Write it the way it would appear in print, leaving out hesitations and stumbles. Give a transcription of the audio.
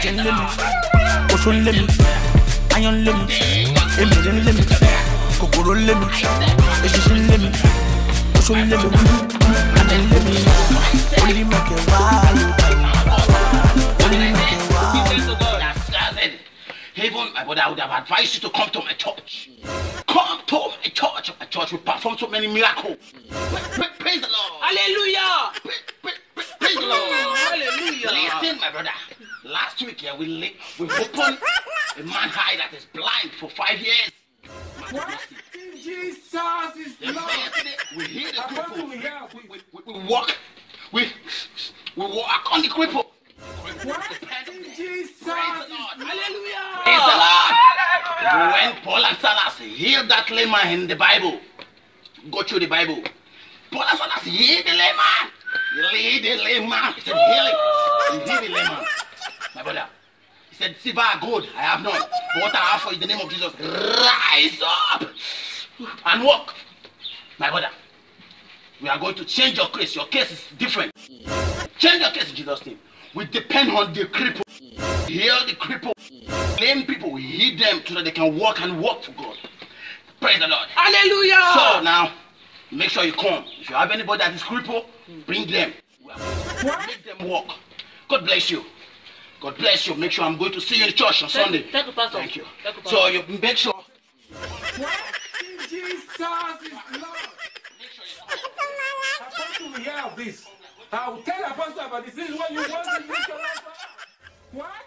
Chain limit, ocean limit, iron limit, emerald limit, kokoro limit, ocean limit, ocean limit, chain limit. Only make it wild, only make it wild. Even my brother, I would have advised you to come to my church. Come to my church. My church will perform so many miracles. Praise the Lord. Hallelujah. Praise the Lord. Hallelujah. Listen, my brother. Last week here, we opened a man high that is blind for 5 years. What? Jesus is Lord. We hear the cripple. We walk. We walk on the cripple. What? Jesus. Hallelujah. Praise the Lord. When Paul and Silas healed that lame man in the Bible, go through the Bible. Paul and Silas healed the lame man. He healed the lame man. He said, healing. He healed the lame man. My brother. He said, silver and gold I have none. But what I have for you in the name of Jesus, rise up and walk. My brother, we are going to change your case. Your case is different. Change your case in Jesus' name. We depend on the cripple. Heal the cripple. Lame people, we heal them so that they can walk and walk for God. Praise the Lord. Hallelujah. So now, make sure you come. If you have anybody that is crippled, bring them. Make them walk. God bless you. God bless you. Make sure I'm going to see you in church on Sunday. Thank you, Pastor. Thank you. So you make sure. What? Jesus is Lord. Apostle will hear of this. I will tell Apostle about this. This is what you want to use your life for. What?